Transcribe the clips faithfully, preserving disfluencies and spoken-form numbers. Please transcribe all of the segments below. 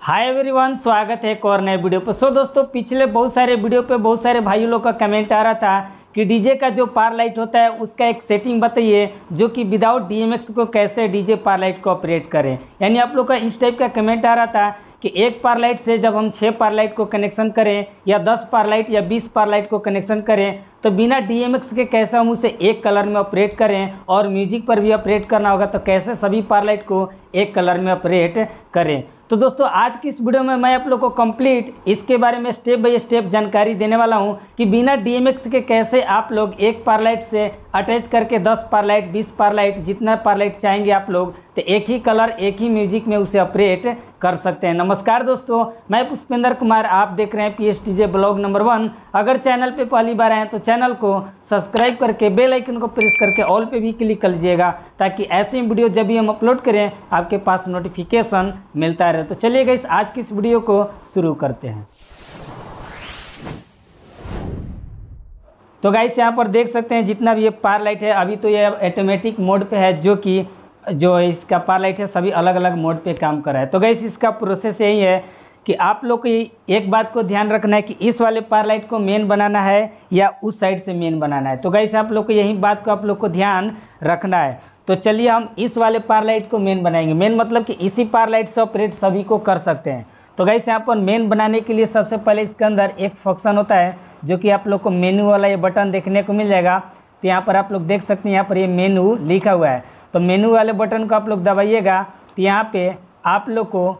Hi everyone, स्वागत है एक और नए वीडियो पर। सो दोस्तों, पिछले बहुत सारे वीडियो पे बहुत सारे भाइयों लोग का कमेंट आ रहा था कि डीजे का जो पार लाइट होता है उसका एक सेटिंग बताइए जो कि विदाउट डीएमएक्स को कैसे डीजे पार लाइट को ऑपरेट करें। यानी आप लोग का इस टाइप का कमेंट आ रहा था कि एक पार लाइट से जब हम छः पार लाइट को कनेक्शन करें या दस पार लाइट या बीस पार लाइट को कनेक्शन करें तो बिना डीएमएक्स के कैसे हम उसे एक कलर में ऑपरेट करें, और म्यूजिक पर भी ऑपरेट करना होगा तो कैसे सभी पार लाइट को एक कलर में ऑपरेट करें। तो दोस्तों, आज की इस वीडियो में मैं आप लोग को कंप्लीट इसके बारे में स्टेप बाय स्टेप जानकारी देने वाला हूं कि बिना डीएमएक्स के कैसे आप लोग एक पार लाइट से अटैच करके दस पार लाइट, बीस पार लाइट, जितना पार लाइट चाहेंगे आप लोग तो एक ही कलर एक ही म्यूजिक में उसे ऑपरेट कर सकते हैं। नमस्कार दोस्तों, मैं पुष्पेंद्र कुमार, आप देख रहे हैं पीएसटीजे ब्लॉग नंबर वन। अगर चैनल पे पहली बार आए तो चैनल को सब्सक्राइब करके बेल आइकन को प्रेस करके ऑल पे भी क्लिक कर लीजिएगा ताकि ऐसे वीडियो जब भी हम अपलोड करें आपके पास नोटिफिकेशन मिलता रहे। तो चलिए गाइस, आज की इस वीडियो को शुरू करते हैं। तो गाइस, यहाँ पर देख सकते हैं जितना भी ये पार लाइट है, अभी तो ये ऑटोमेटिक मोड पे है, जो कि जो इसका पार लाइट है सभी अलग अलग मोड पे काम कर रहा है। तो गाइस, इसका प्रोसेस यही है कि आप लोग को एक बात को ध्यान रखना है कि इस वाले पार लाइट को मेन बनाना है या उस साइड से मेन बनाना है। तो गाइस, आप लोग को यही बात को आप लोग को ध्यान रखना है। तो चलिए हम इस वाले पार लाइट को मेन बनाएंगे। मेन मतलब कि इसी पार लाइट से ऑपरेट सभी को कर सकते हैं। तो गाइस, यहाँ पर मेन बनाने के लिए सबसे पहले इसके अंदर एक फंक्शन होता है जो कि आप लोग को मेनू वाला ये बटन देखने को मिल जाएगा। तो यहाँ पर आप लोग देख सकते हैं, यहाँ पर ये मेनू लिखा हुआ है। तो मेनू वाले बटन को आप लोग दबाइएगा तो यहाँ पे आप लोग को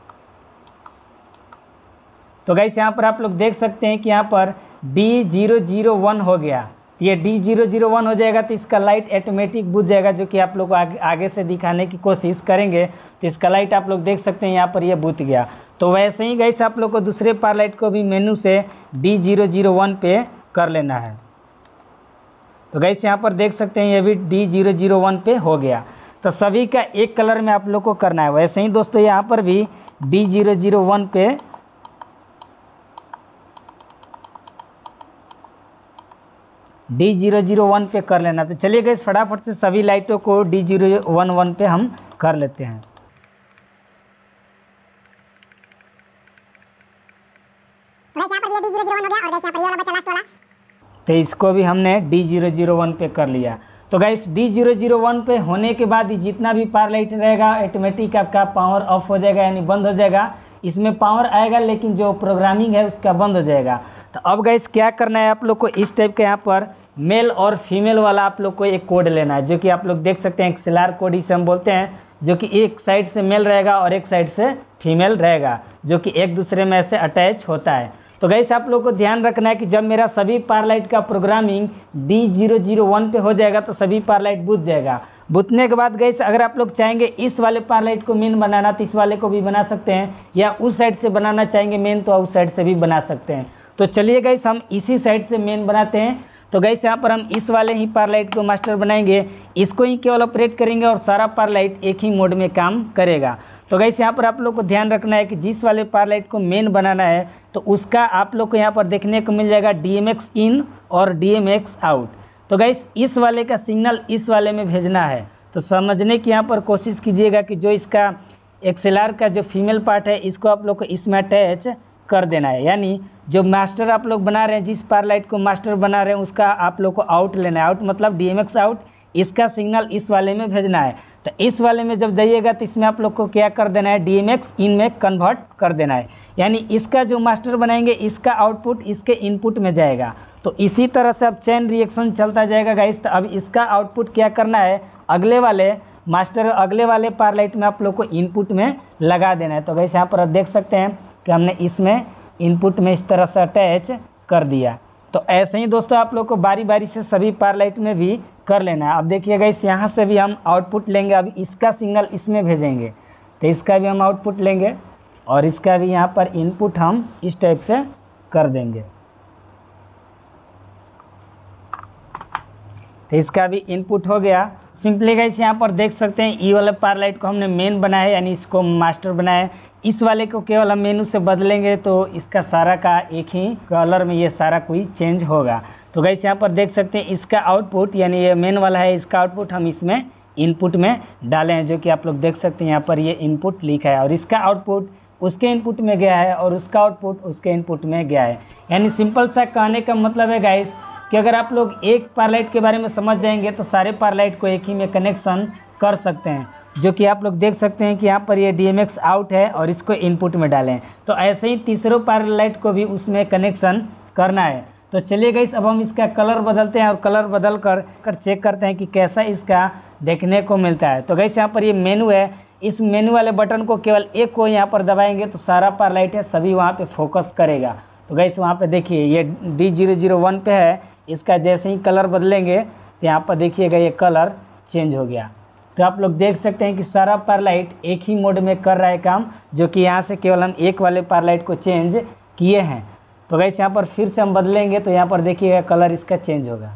तो गाइस यहाँ पर आप लोग देख सकते हैं कि यहाँ पर डी जीरो जीरो वन हो गया। तो ये डी जीरो जीरो वन हो जाएगा तो इसका लाइट ऑटोमेटिक बुझ जाएगा, जो कि आप लोग को आगे, आगे से दिखाने की कोशिश करेंगे। तो इसका लाइट आप लोग देख सकते हैं यहाँ पर ये बुझ गया। तो वैसे ही गाइस आप लोग को दूसरे पार लाइट को भी मेनू से डी जीरो जीरो वन पे कर लेना है। तो गाइस यहाँ पर देख सकते हैं ये भी डी जीरो जीरो वन पे हो गया। तो सभी का एक कलर में आप लोग को करना है। वैसे ही दोस्तों यहाँ पर भी डी जीरो जीरो वन पे डी जीरो जीरो वन पे कर लेना। तो चलिए गाइस, फटाफट से सभी लाइटों को डी जीरो वन वन पे हम कर लेते हैं। तो इसको भी हमने डी जीरो जीरो वन पे कर लिया। तो guys, D zero zero one पे होने के बाद जितना भी पार लाइट रहेगा ऑटोमेटिक आपका पावर ऑफ हो जाएगा, यानी बंद हो जाएगा। इसमें पावर आएगा लेकिन जो प्रोग्रामिंग है उसका बंद हो जाएगा। तो अब गाइस क्या करना है आप लोग को, इस टाइप का यहाँ पर मेल और फीमेल वाला आप लोग को एक कोड लेना है, जो कि आप लोग देख सकते हैं एक्सएलआर कोड इसे हम बोलते हैं, जो कि एक साइड से मेल रहेगा और एक साइड से फीमेल रहेगा, जो कि एक दूसरे में ऐसे अटैच होता है। तो गाइस आप लोग को ध्यान रखना है कि जब मेरा सभी पार लाइट का programming D zero zero one पे हो जाएगा तो सभी पार लाइट बुझ जाएगा। बुझने के बाद गाइस अगर आप लोग चाहेंगे इस वाले पार लाइट को मेन बनाना तो इस वाले को भी बना सकते हैं, या उस साइड से बनाना चाहेंगे मेन तो उस साइड से भी बना सकते हैं। तो चलिए गाइस, हम इसी साइड से मेन बनाते हैं। तो गाइस यहाँ पर हम इस वाले ही पार लाइट को मास्टर बनाएंगे, इसको ही केवल ऑपरेट करेंगे और सारा पार लाइट एक ही मोड में काम करेगा। तो गाइस यहाँ पर आप लोग को ध्यान रखना है कि जिस वाले पार लाइट को मेन बनाना है तो उसका आप लोग को यहाँ पर देखने को मिल जाएगा डीएमएक्स इन और डीएमएक्स आउट। तो गाइस इस वाले का सिग्नल इस वाले में भेजना है। तो समझने की यहाँ पर कोशिश कीजिएगा कि जो इसका एक्सएलआर का जो फीमेल पार्ट है इसको आप लोग को इसमें अटैच कर देना है। यानी जो मास्टर आप लोग बना रहे हैं, जिस पार लाइट को मास्टर बना रहे हैं उसका आप लोग को आउट लेना है। आउट मतलब डीएमएक्स आउट, इसका सिग्नल इस वाले में भेजना है। तो इस वाले में जब जाइएगा तो इसमें आप लोग को क्या कर देना है, डीएमएक्स इन में कन्वर्ट कर देना है। यानी इसका जो मास्टर बनाएंगे इसका आउटपुट इसके इनपुट में जाएगा। तो इसी तरह से अब चेन रिएक्शन चलता जाएगा गाइस। तो अब इसका आउटपुट क्या करना है, अगले वाले मास्टर अगले वाले पार लाइट में आप लोग को इनपुट में लगा देना है। तो गाइस यहाँ पर आप देख सकते हैं कि हमने इसमें इनपुट में इस तरह से अटैच कर दिया। तो ऐसे ही दोस्तों आप लोग को बारी बारी से सभी पार लाइट में भी कर लेना है। अब देखिए गाइस, यहाँ से भी हम आउटपुट लेंगे, अब इसका सिग्नल इसमें भेजेंगे तो इसका भी हम आउटपुट लेंगे और इसका भी यहाँ पर इनपुट हम इस टाइप से कर देंगे। तो इसका भी इनपुट हो गया। सिंपली गाइस यहाँ पर देख सकते हैं ई वाले पार लाइट को हमने मेन बनाया है, यानी इसको मास्टर बनाया है। इस वाले को केवल हम मेनू से बदलेंगे तो इसका सारा का एक ही कलर में ये सारा कोई चेंज होगा। तो गाइस यहाँ पर देख सकते हैं इसका आउटपुट, यानी ये मेन वाला है, इसका आउटपुट हम इसमें इनपुट में डाले हैं, जो कि आप लोग देख सकते हैं यहाँ पर ये इनपुट लिखा है, और इसका आउटपुट उसके इनपुट में गया है और उसका आउटपुट उसके इनपुट में गया है। यानी सिंपल सा कहने का मतलब है गाइस कि अगर आप लोग एक पावर लाइट के बारे में समझ जाएंगे तो सारे पावर लाइट को एक ही में कनेक्शन कर सकते हैं, जो कि आप लोग देख सकते हैं कि यहाँ पर ये डी एम एक्स आउट है और इसको इनपुट में डालें। तो ऐसे ही तीसरों पावर लाइट को भी उसमें कनेक्शन करना है। तो चलिए गाइस अब हम इसका कलर बदलते हैं और कलर बदल कर कर चेक करते हैं कि कैसा इसका देखने को मिलता है। तो गाइस यहाँ पर ये मेनू है, इस मेनू वाले बटन को केवल एक को यहाँ पर दबाएंगे तो सारा पावर लाइट है सभी वहाँ पे फोकस करेगा। तो गाइस वहाँ पे देखिए ये डी जीरो जीरो वन पे है, इसका जैसे ही कलर बदलेंगे तो यहाँ पर देखिएगा ये कलर चेंज हो गया। तो आप लोग देख सकते हैं कि सारा पावर लाइट एक ही मोड में कर रहा है काम, जो कि यहाँ से केवल हम एक वाले पावर लाइट को चेंज किए हैं। तो गाइस यहाँ पर फिर से हम बदलेंगे तो यहाँ पर देखिएगा कलर इसका चेंज होगा।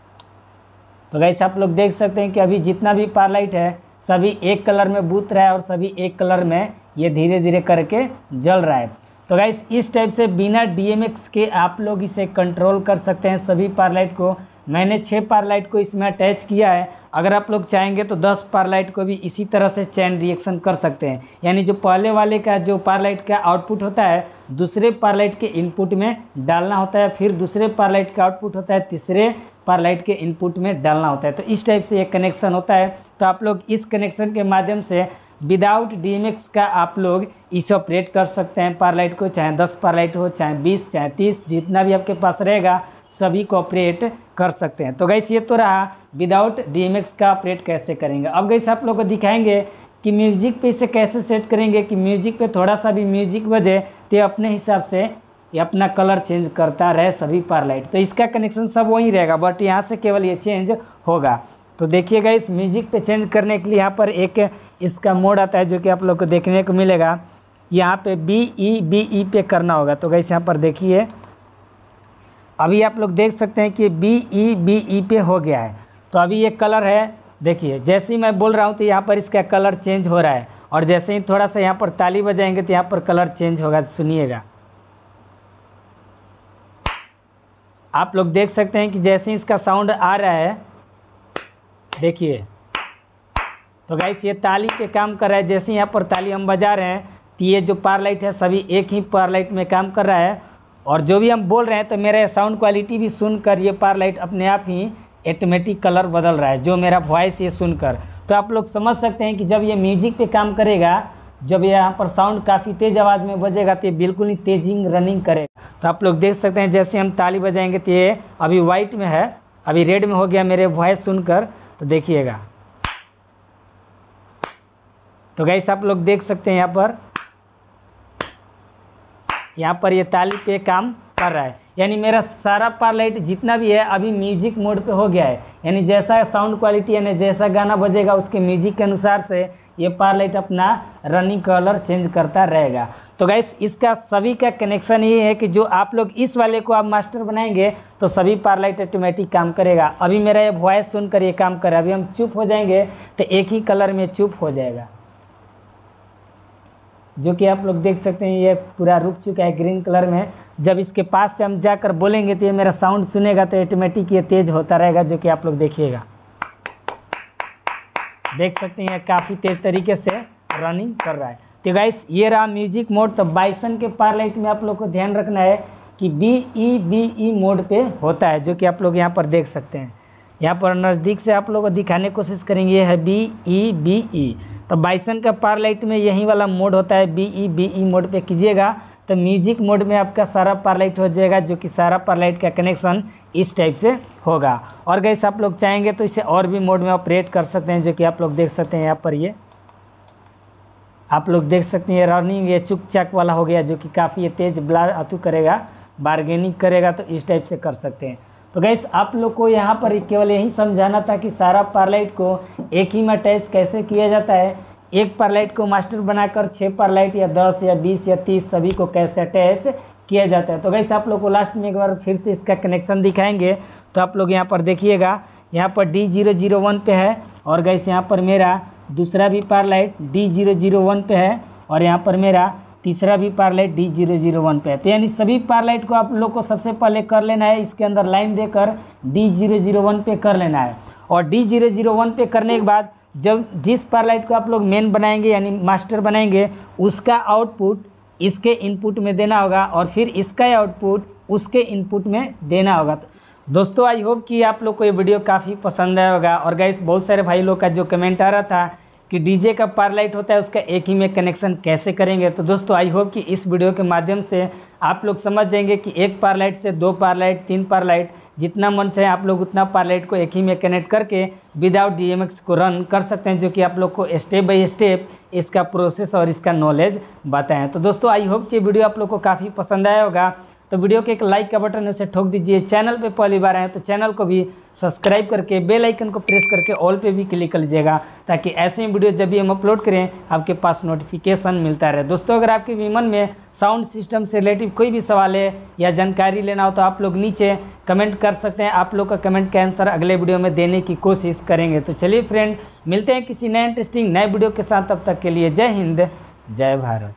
तो गाइस आप लोग देख सकते हैं कि अभी जितना भी पावर लाइट है सभी एक कलर में बूत रहा है और सभी एक कलर में ये धीरे धीरे करके जल रहा है। तो गाइस इस टाइप से बिना डी एम एक्स के आप लोग इसे कंट्रोल कर सकते हैं सभी पावर लाइट को। मैंने छः पावर लाइट को इसमें अटैच किया है, अगर आप लोग चाहेंगे तो दस पावर लाइट को भी इसी तरह से चैन रिएक्शन कर सकते हैं। यानी जो पहले वाले का जो पावर लाइट का आउटपुट होता है दूसरे पावर लाइट के इनपुट में डालना होता है, फिर दूसरे पावर लाइट का आउटपुट होता है तीसरे पावर लाइट के इनपुट में डालना होता है। तो इस टाइप से एक कनेक्शन होता है। तो आप लोग इस कनेक्शन के माध्यम से विदाउट डी एम एक्स का आप लोग इसे ऑपरेट कर सकते हैं पावर लाइट को, चाहे दस पावर लाइट हो, चाहे बीस, चाहे तीस, जितना भी आपके पास रहेगा सभी को ऑपरेट कर सकते हैं। तो गाइस ये तो रहा विदाउट डी एम एक्स का ऑपरेट कैसे करेंगे। अब गाइस आप लोग को दिखाएंगे कि म्यूजिक पे इसे कैसे सेट करेंगे कि म्यूजिक पे थोड़ा सा भी म्यूजिक बजे तो अपने हिसाब से ये अपना कलर चेंज करता रहे सभी पावर लाइट। तो इसका कनेक्शन सब वही रहेगा, बट यहाँ से केवल ये चेंज होगा। तो देखिएगा इस म्यूजिक पे चेंज करने के लिए यहाँ पर एक इसका मोड आता है जो कि आप लोग को देखने को मिलेगा। यहाँ पे बी ई बी ई पे करना होगा। तो गाइस यहाँ पर देखिए अभी आप लोग देख सकते हैं कि बी ई बी ई पे हो गया है। तो अभी ये कलर है, देखिए जैसे ही मैं बोल रहा हूँ तो यहाँ पर इसका कलर चेंज हो रहा है और जैसे ही थोड़ा सा यहाँ पर ताली बजाएंगे तो यहाँ पर कलर चेंज होगा। सुनिएगा आप लोग देख सकते हैं कि जैसे ही इसका साउंड आ रहा है देखिए, तो गाइस ये ताली पे काम कर रहा है। जैसे यहाँ पर ताली हम बजा रहे हैं तो ये जो पावर लाइट है सभी एक ही पावर लाइट में काम कर रहा है और जो भी हम बोल रहे हैं तो मेरा साउंड क्वालिटी भी सुनकर ये पावर लाइट अपने आप ही ऑटोमेटिक कलर बदल रहा है, जो मेरा वॉइस ये सुनकर। तो आप लोग समझ सकते हैं कि जब ये म्यूजिक पे काम करेगा, जब यहाँ पर साउंड काफ़ी तेज़ आवाज़ में बजेगा तो ये बिल्कुल ही तेजिंग रनिंग करेगा। तो आप लोग देख सकते हैं जैसे हम ताली बजाएंगे तो ये अभी वाइट में है, अभी रेड में हो गया मेरे वॉइस सुनकर। तो देखिएगा, तो गाइस आप लोग देख सकते हैं यहाँ पर यहाँ पर ये ताली पे काम कर रहा है। यानी मेरा सारा पावर लाइट जितना भी है अभी म्यूजिक मोड पे हो गया है। यानी जैसा साउंड क्वालिटी यानी जैसा गाना बजेगा उसके म्यूजिक के अनुसार से ये पावर लाइट अपना रनिंग कलर चेंज करता रहेगा। तो गाइस इसका सभी का कनेक्शन ये है कि जो आप लोग इस वाले को आप मास्टर बनाएंगे तो सभी पावर लाइट ऑटोमेटिक काम करेगा। अभी मेरा ये वॉइस सुनकर ये काम करे, अभी हम चुप हो जाएंगे तो एक ही कलर में चुप हो जाएगा, जो कि आप लोग देख सकते हैं ये पूरा रुक चुका है ग्रीन कलर में। जब इसके पास से हम जाकर बोलेंगे तो ये मेरा साउंड सुनेगा तो ऑटोमेटिक ये तेज़ होता रहेगा, जो कि आप लोग देखिएगा, देख सकते हैं काफ़ी तेज़ तरीके से रनिंग कर रहा है। तो गाइस ये रहा म्यूजिक मोड। तो बाइसन के पावर लाइट में आप लोग को ध्यान रखना है कि B E B E mode पे होता है, जो कि आप लोग यहाँ पर देख सकते हैं। यहाँ पर नज़दीक से आप लोग को दिखाने की कोशिश करेंगे, ये है बी ई बी ई। तो बाइसन का पावर लाइट में यही वाला मोड होता है, B E B E mode पे कीजिएगा तो म्यूजिक मोड में आपका सारा पावर लाइट हो जाएगा, जो कि सारा पावर लाइट का कनेक्शन इस टाइप से होगा। और गाइस आप लोग चाहेंगे तो इसे और भी मोड में ऑपरेट कर सकते हैं, जो कि आप लोग देख सकते हैं यहाँ पर ये आप लोग देख सकते हैं रनिंग ये चुक चाक वाला हो गया, जो कि काफ़ी ये तेज़ ब्ला अतु करेगा, बार्गेनिंग करेगा, तो इस टाइप से कर सकते हैं। तो गाइस आप लोग को यहाँ पर केवल यही समझाना था कि सारा पावर लाइट को एक ही में अटैच कैसे किया जाता है। एक पावर लाइट को मास्टर बनाकर छः पावर लाइट या दस या बीस या तीस सभी को कैसे अटैच किया जाता है। तो गाइस आप लोग को लास्ट में एक बार फिर से इसका कनेक्शन दिखाएंगे। तो आप लोग यहाँ पर देखिएगा, यहाँ पर डी जीरो जीरो वन पे है और गाइस यहाँ पर मेरा दूसरा भी power light D zero zero one पे है और यहाँ पर मेरा तीसरा भी power light D zero zero one पे है। तो यानी सभी पावर लाइट को आप लोग को सबसे पहले कर लेना है, इसके अंदर लाइन देकर डी जीरो जीरो वन पे कर लेना है और डी जीरो जीरो वन पे करने के बाद जब जिस पावर लाइट को आप लोग मेन बनाएंगे यानी मास्टर बनाएंगे, उसका आउटपुट इसके इनपुट में देना होगा और फिर इसका आउटपुट उसके इनपुट में देना होगा। दोस्तों आई होप कि आप लोग को ये वीडियो काफ़ी पसंद आया होगा। और गाइस बहुत सारे भाई लोग का जो कमेंट आ रहा था कि डीजे का पावर लाइट होता है उसका एक ही में कनेक्शन कैसे करेंगे, तो दोस्तों आई होप कि इस वीडियो के माध्यम से आप लोग समझ जाएंगे कि एक पावर लाइट से दो पावर लाइट, तीन पावर लाइट, जितना मन चाहे आप लोग उतना पावर लाइट को एक ही में कनेक्ट करके विदाउट डीएमएक्स को रन कर सकते हैं, जो कि आप लोग को स्टेप बाय स्टेप इसका प्रोसेस और इसका नॉलेज बताएं। तो दोस्तों आई होप कि वीडियो आप लोग को काफ़ी पसंद आया होगा। तो वीडियो के एक लाइक का बटन है उसे ठोक दीजिए। चैनल पे पहली बार आए तो चैनल को भी सब्सक्राइब करके बेल आइकन को प्रेस करके ऑल पे भी क्लिक कर लीजिएगा, ताकि ऐसे ही वीडियो जब भी हम अपलोड करें आपके पास नोटिफिकेशन मिलता रहे। दोस्तों अगर आपके भी मन में साउंड सिस्टम से रिलेटिव कोई भी सवाल है या जानकारी लेना हो तो आप लोग नीचे कमेंट कर सकते हैं। आप लोग का कमेंट का आंसर अगले वीडियो में देने की कोशिश करेंगे। तो चलिए फ्रेंड, मिलते हैं किसी नए इंटरेस्टिंग नए वीडियो के साथ। तब तक के लिए जय हिंद, जय भारत।